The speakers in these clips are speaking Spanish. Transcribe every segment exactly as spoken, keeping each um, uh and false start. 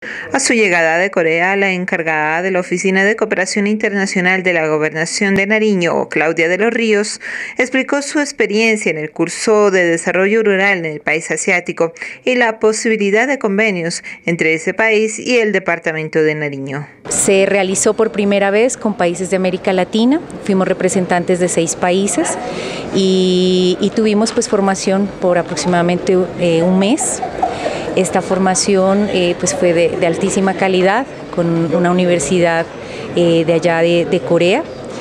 A su llegada de Corea, la encargada de la Oficina de Cooperación Internacional de la Gobernación de Nariño, Claudia de los Ríos, explicó su experiencia en el curso de desarrollo rural en el país asiático y la posibilidad de convenios entre ese país y el departamento de Nariño. Se realizó por primera vez con países de América Latina, fuimos representantes de seis países y, y tuvimos pues formación por aproximadamente eh, un mes. Esta formación eh, pues fue de, de altísima calidad con una universidad eh, de allá de, de Corea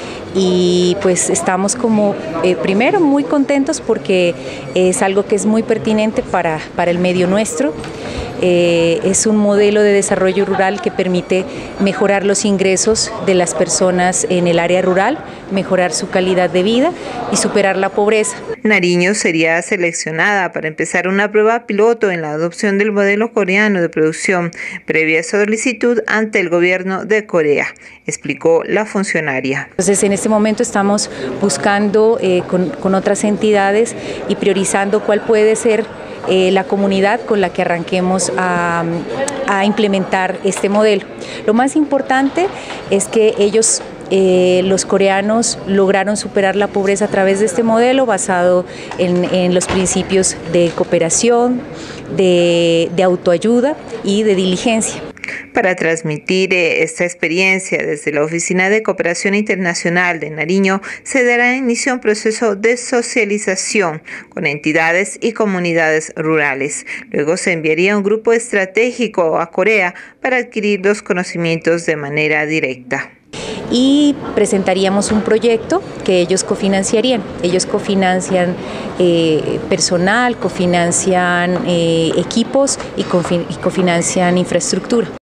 y pues estamos como eh, primero muy contentos porque es algo que es muy pertinente para, para el medio nuestro. Eh, es un modelo de desarrollo rural que permite mejorar los ingresos de las personas en el área rural, mejorar su calidad de vida y superar la pobreza. Nariño sería seleccionada para empezar una prueba piloto en la adopción del modelo coreano de producción, previa solicitud ante el gobierno de Corea, explicó la funcionaria. Entonces, en este momento estamos buscando eh, con, con otras entidades y priorizando cuál puede ser Eh, la comunidad con la que arranquemos a, a implementar este modelo. Lo más importante es que ellos, eh, los coreanos, lograron superar la pobreza a través de este modelo basado en, en los principios de cooperación, de, de autoayuda y de diligencia. Para transmitir esta experiencia desde la Oficina de Cooperación Internacional de Nariño, se dará inicio a un proceso de socialización con entidades y comunidades rurales. Luego se enviaría un grupo estratégico a Corea para adquirir los conocimientos de manera directa. Y presentaríamos un proyecto que ellos cofinanciarían. Ellos cofinancian eh, personal, cofinancian eh, equipos y, cofi- y cofinancian infraestructura.